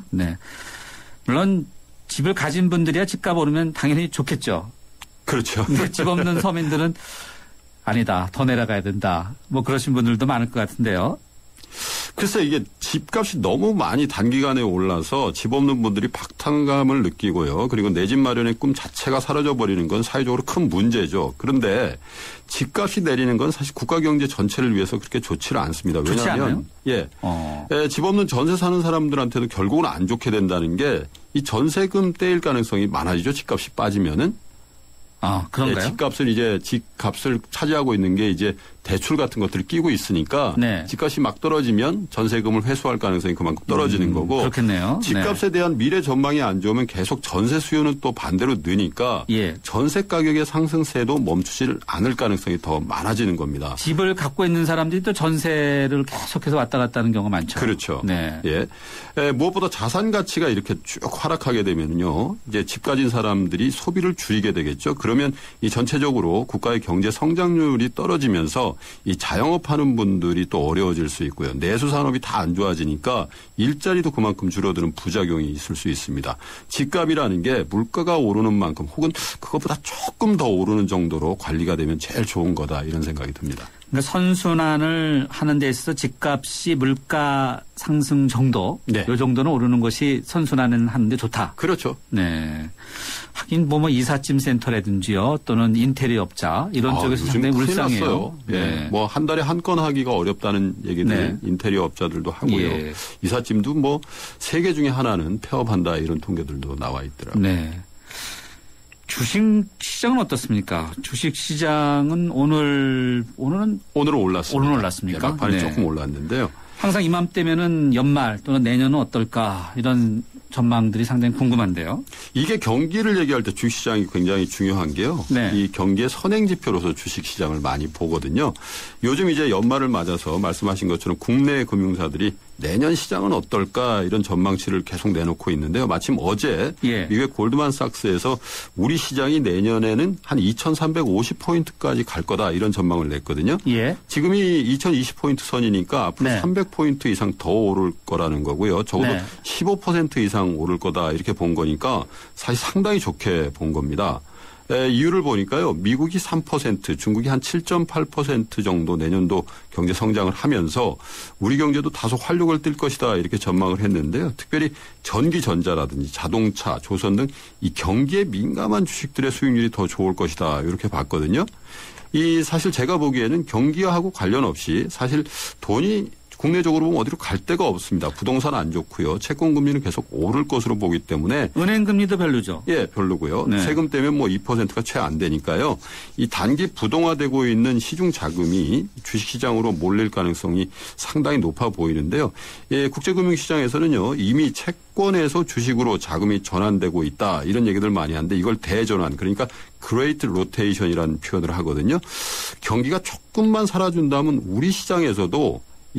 물론 집을 가진 분들이야 집값 오르면 당연히 좋겠죠. 그렇죠. 근데 집 없는 서민들은 아니다. 더 내려가야 된다. 뭐 그러신 분들도 많을 것 같은데요. 글쎄 이게 집값이 너무 많이 단기간에 올라서 집 없는 분들이 박탈감을 느끼고요. 그리고 내 집 마련의 꿈 자체가 사라져버리는 건 사회적으로 큰 문제죠. 그런데 집값이 내리는 건 사실 국가 경제 전체를 위해서 그렇게 좋지는 않습니다. 왜냐하면 집 없는 전세 사는 사람들한테도 결국은 안 좋게 된다는 게 이 전세금 떼일 가능성이 많아지죠. 집값이 빠지면은. 그런가요? 집값을 이제 집값을 차지하고 있는 게 이제 대출 같은 것들을 끼고 있으니까 네. 집값이 막 떨어지면 전세금을 회수할 가능성이 그만큼 떨어지는 거고 그렇겠네요. 집값에 대한 미래 전망이 안 좋으면 계속 전세 수요는 또 반대로 느니까 예. 전세 가격의 상승세도 멈추질 않을 가능성이 더 많아지는 겁니다. 집을 갖고 있는 사람들이 또 전세를 계속해서 왔다 갔다 하는 경우가 많죠. 그렇죠. 네. 예. 무엇보다 자산 가치가 이렇게 쭉 하락하게 되면요. 이제 집 가진 사람들이 소비를 줄이게 되겠죠. 그러면 이 전체적으로 국가의 경제 성장률이 떨어지면서 이 자영업 하는 분들이 또 어려워질 수 있고요. 내수 산업이 다 안 좋아지니까 일자리도 그만큼 줄어드는 부작용이 있을 수 있습니다. 집값이라는 게 물가가 오르는 만큼 혹은 그것보다 조금 더 오르는 정도로 관리가 되면 제일 좋은 거다 이런 생각이 듭니다. 그러니까 선순환을 하는 데 있어서 집값이 물가 상승 정도, 네. 이 정도는 오르는 것이 선순환을 하는데 좋다. 그렇죠. 네. 하긴 뭐 이삿짐 센터라든지요, 또는 인테리어 업자 이런 쪽에서 상당히 물상해요. 네. 뭐 한 달에 한 건 하기가 어렵다는 얘기들 네. 인테리어 업자들도 하고요. 예. 이삿짐도 뭐 3개 중에 하나는 폐업한다 이런 통계들도 나와 있더라고요. 네. 주식 시장은 어떻습니까? 주식 시장은 오늘은 올랐습니다. 오늘 올랐습니까? 막판에 네. 조금 올랐는데요. 항상 이맘때면은 연말 또는 내년은 어떨까 이런 전망들이 상당히 궁금한데요. 이게 경기를 얘기할 때 주식시장이 굉장히 중요한 게요. 네. 이 경기의 선행지표로서 주식시장을 많이 보거든요. 요즘 이제 연말을 맞아서 말씀하신 것처럼 국내 금융사들이 내년 시장은 어떨까 이런 전망치를 계속 내놓고 있는데요. 마침 어제 예. 미국의 골드만삭스에서 우리 시장이 내년에는 한 2350포인트까지 갈 거다 이런 전망을 냈거든요. 예. 지금이 2020포인트 선이니까 앞으로 네. 300포인트 이상 더 오를 거라는 거고요. 적어도 네. 15% 이상 오를 거다 이렇게 본 거니까 사실 상당히 좋게 본 겁니다. 이유를 보니까요. 미국이 3%, 중국이 한 7.8% 정도 내년도 경제 성장을 하면서 우리 경제도 다소 활력을 띨 것이다 이렇게 전망을 했는데요. 특별히 전기전자라든지 자동차, 조선 등 이 경기에 민감한 주식들의 수익률이 더 좋을 것이다 이렇게 봤거든요. 사실 제가 보기에는 경기하고 관련 없이 사실 돈이 국내적으로 보면 어디로 갈 데가 없습니다. 부동산 안 좋고요. 채권 금리는 계속 오를 것으로 보기 때문에 은행 금리도 별로죠. 예, 별로고요. 네. 세금 때문에 뭐 2%가 채 안 되니까요. 이 단기 부동화되고 있는 시중 자금이 주식시장으로 몰릴 가능성이 상당히 높아 보이는데요. 예, 국제금융시장에서는요. 이미 채권에서 주식으로 자금이 전환되고 있다. 이런 얘기들 많이 하는데 이걸 대전환 그러니까 그레이트 로테이션이라는 표현을 하거든요. 경기가 조금만 살아준다면 우리 시장에서도 이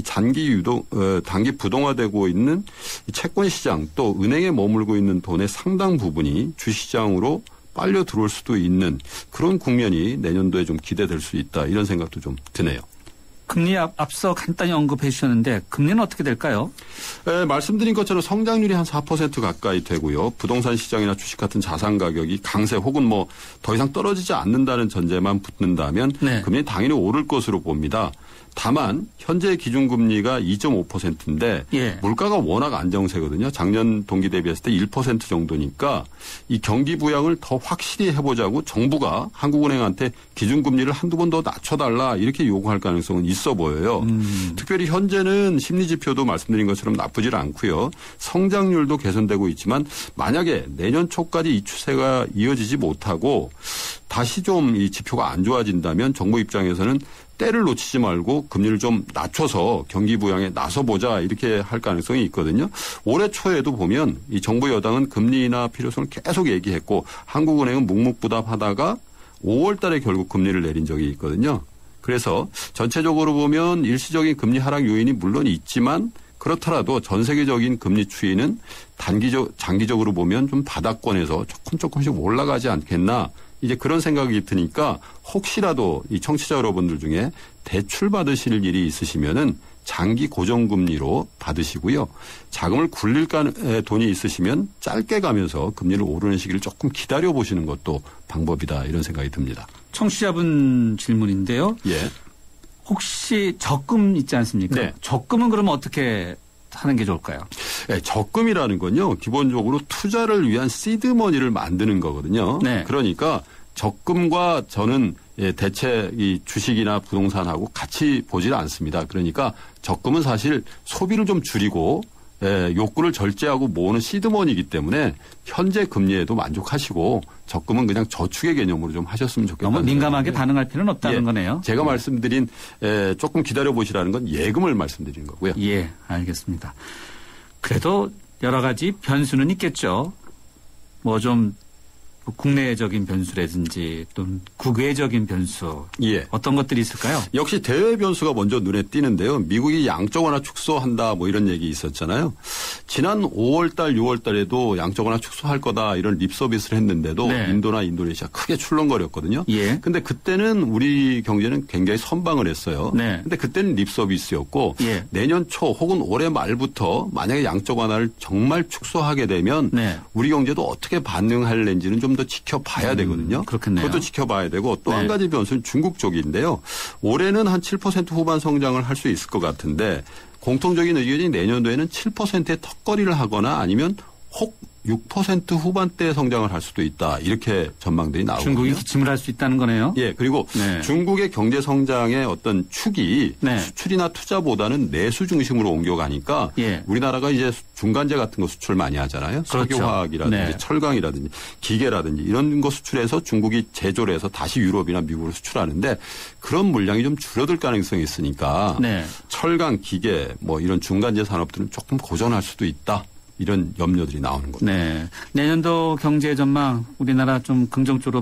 단기 부동화되고 있는 이 채권 시장 또 은행에 머물고 있는 돈의 상당 부분이 주시장으로 빨려 들어올 수도 있는 그런 국면이 내년도에 좀 기대될 수 있다 이런 생각도 좀 드네요. 금리 앞서 간단히 언급해 주셨는데 금리는 어떻게 될까요? 말씀드린 것처럼 성장률이 한 4% 가까이 되고요. 부동산 시장이나 주식 같은 자산 가격이 강세 혹은 뭐 더 이상 떨어지지 않는다는 전제만 붙는다면 네. 금리는 당연히 오를 것으로 봅니다. 다만 현재 기준금리가 2.5%인데 예. 물가가 워낙 안정세거든요. 작년 동기 대비했을 때 1% 정도니까 이 경기 부양을 더 확실히 해보자고 정부가 한국은행한테 기준금리를 한두 번 더 낮춰달라 이렇게 요구할 가능성은 있어 보여요. 특별히 현재는 심리지표도 말씀드린 것처럼 나쁘질 않고요. 성장률도 개선되고 있지만 만약에 내년 초까지 이 추세가 이어지지 못하고 다시 좀 이 지표가 안 좋아진다면 정부 입장에서는 때를 놓치지 말고 금리를 좀 낮춰서 경기 부양에 나서보자 이렇게 할 가능성이 있거든요. 올해 초에도 보면 이 정부 여당은 금리 인하 필요성을 계속 얘기했고 한국은행은 묵묵부답하다가 5월 달에 결국 금리를 내린 적이 있거든요. 그래서 전체적으로 보면 일시적인 금리 하락 요인이 물론 있지만 그렇더라도 전 세계적인 금리 추이는 장기적으로 보면 좀 바닥권에서 조금씩 올라가지 않겠나 이제 그런 생각이 드니까 혹시라도 이 청취자 여러분들 중에 대출 받으실 일이 있으시면은 장기 고정금리로 받으시고요. 자금을 굴릴 돈이 있으시면 짧게 가면서 금리를 오르는 시기를 조금 기다려 보시는 것도 방법이다 이런 생각이 듭니다. 청취자분 질문인데요. 예. 혹시 적금 있지 않습니까? 네. 적금은 그러면 어떻게 하는 게 좋을까요? 네, 적금이라는 건요. 기본적으로 투자를 위한 시드머니를 만드는 거거든요. 네. 그러니까 적금과 저는 대체 이 주식이나 부동산하고 같이 보질 않습니다. 그러니까 적금은 사실 소비를 좀 줄이고 욕구를 절제하고 모으는 시드머니이기 때문에 현재 금리에도 만족하시고 적금은 그냥 저축의 개념으로 좀 하셨으면 좋겠다. 너무 민감하게 반응할 필요는 없다는 거네요. 제가 말씀드린 조금 기다려보시라는 건 예금을 말씀드리는 거고요. 예, 알겠습니다. 그래도 여러 가지 변수는 있겠죠. 뭐 좀 국내적인 변수라든지 또는 국외적인 변수 어떤 것들이 있을까요? 역시 대외 변수가 먼저 눈에 띄는데요. 미국이 양적 완화 축소한다 뭐 이런 얘기 있었잖아요. 지난 5월 달 6월 달에도 양적 완화 축소할 거다 이런 립 서비스를 했는데도 인도나 인도네시아 크게 출렁거렸거든요. 근데 그때는 우리 경제는 굉장히 선방을 했어요. 근데 그때는 립 서비스였고 내년 초 혹은 올해 말부터 만약에 양적 완화를 정말 축소하게 되면 우리 경제도 어떻게 반응할는지는 좀 더 지켜봐야 되거든요. 그렇겠네요. 그것도 지켜봐야 되고 또 한 가지 변수는 중국 쪽인데요. 올해는 한 7% 후반 성장을 할 수 있을 것 같은데 공통적인 의견이 내년도에는 7%의 턱걸이를 하거나 아니면 혹 6% 후반대 성장을 할 수도 있다. 이렇게 전망들이 나오거든요. 중국이 기침을 할 수 있다는 거네요. 예, 그리고 중국의 경제 성장의 어떤 축이 수출이나 투자보다는 내수 중심으로 옮겨가니까 우리나라가 이제 중간재 같은 거 수출 많이 하잖아요. 석유화학이라든지 철강이라든지 기계라든지 이런 거 수출해서 중국이 제조를 해서 다시 유럽이나 미국으로 수출하는데 그런 물량이 좀 줄어들 가능성이 있으니까 철강, 기계 뭐 이런 중간재 산업들은 조금 고전할 수도 있다. 이런 염려들이 나오는 겁니다. 내년도 경제 전망 우리나라 좀 긍정적으로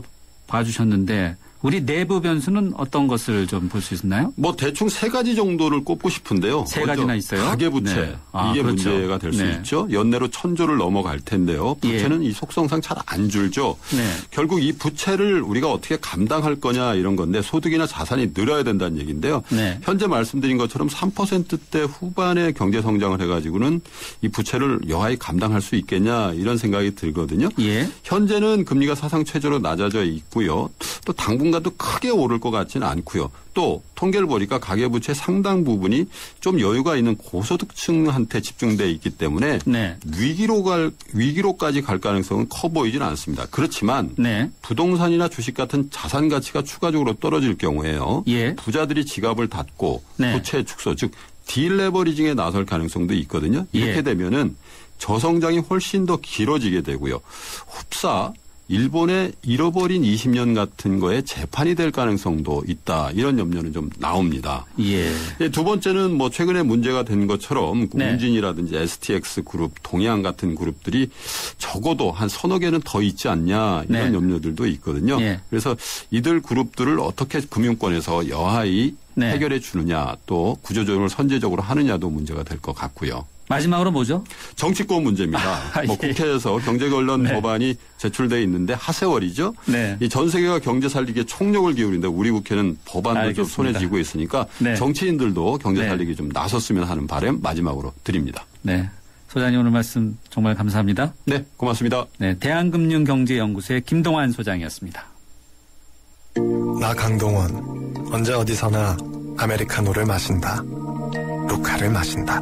봐주셨는데 우리 내부 변수는 어떤 것을 좀 볼 수 있나요? 뭐 대충 세 가지 정도를 꼽고 싶은데요. 세 가지나 있어요? 가계부채. 이게 그렇죠. 문제가 될 수 있죠. 연내로 1,000조를 넘어갈 텐데요. 부채는 이 속성상 잘 안 줄죠. 결국 이 부채를 우리가 어떻게 감당할 거냐 이런 건데 소득이나 자산이 늘어야 된다는 얘기인데요. 현재 말씀드린 것처럼 3%대 후반의 경제 성장을 해가지고는 이 부채를 여하이 감당할 수 있겠냐 이런 생각이 들거든요. 현재는 금리가 사상 최저로 낮아져 있고요. 또 당분간도 크게 오를 것 같지는 않고요. 또 통계를 보니까 가계부채 상당 부분이 좀 여유가 있는 고소득층한테 집중돼 있기 때문에 위기로까지 갈 가능성은 커 보이지는 않습니다. 그렇지만 부동산이나 주식 같은 자산 가치가 추가적으로 떨어질 경우에요. 부자들이 지갑을 닫고 부채 축소 즉 딜레버리징에 나설 가능성도 있거든요. 이렇게 되면은 저성장이 훨씬 더 길어지게 되고요. 흡사 일본의 잃어버린 20년 같은 거에 재판이 될 가능성도 있다. 이런 염려는 좀 나옵니다. 두 번째는 뭐 최근에 문제가 된 것처럼 공진이라든지 STX 그룹, 동해안 같은 그룹들이 적어도 한 서너 개는 더 있지 않냐 이런 염려들도 있거든요. 그래서 이들 그룹들을 어떻게 금융권에서 여하이 해결해 주느냐 또 구조조정을 선제적으로 하느냐도 문제가 될 것 같고요. 마지막으로 뭐죠? 정치권 문제입니다. 뭐 국회에서 경제 관련 법안이 제출돼 있는데 하세월이죠. 이 전 세계가 경제 살리기에 총력을 기울이는데 우리 국회는 법안도 좀 손에 쥐고 있으니까 정치인들도 경제 살리기 좀 나섰으면 하는 바람 마지막으로 드립니다. 소장님 오늘 말씀 정말 감사합니다. 네, 고맙습니다. 대한금융경제연구소의 김동환 소장이었습니다. 나 강동원 언제 어디서나 아메리카노를 마신다. 루카를 마신다.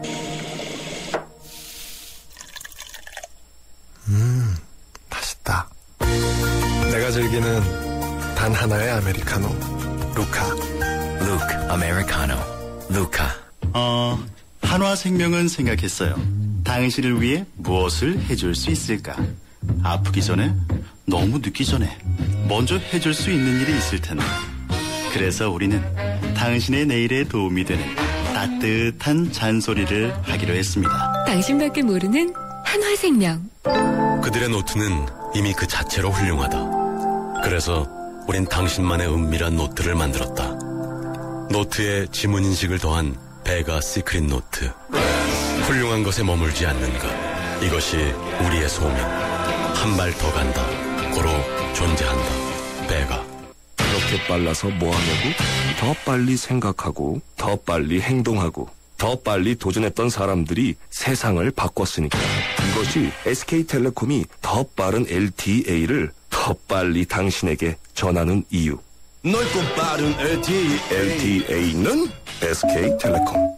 맛있다. 내가 즐기는 단 하나의 아메리카노. 루카. 루크 아메리카노. 루카. 한화생명은 생각했어요. 당신을 위해 무엇을 해줄 수 있을까? 아프기 전에, 너무 늦기 전에 먼저 해줄 수 있는 일이 있을 텐데. 그래서 우리는 당신의 내일에 도움이 되는 따뜻한 잔소리를 하기로 했습니다. 당신밖에 모르는 한화생명. 그들의 노트는 이미 그 자체로 훌륭하다. 그래서 우린 당신만의 은밀한 노트를 만들었다. 노트에 지문인식을 더한 베가 시크릿 노트. 훌륭한 것에 머물지 않는 것. 이것이 우리의 소명. 한 발 더 간다. 고로 존재한다. 베가. 그렇게 빨라서 뭐하냐고? 더 빨리 생각하고 더 빨리 행동하고 더 빨리 도전했던 사람들이 세상을 바꿨으니까. 이것이 SK텔레콤이 더 빠른 LTA를 더 빨리 당신에게 전하는 이유. 넓고 빠른 LTA는 SK텔레콤.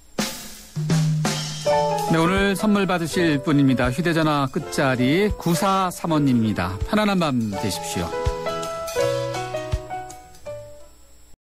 오늘 선물 받으실 분입니다. 휴대전화 끝자리 9435님입니다. 편안한 밤 되십시오.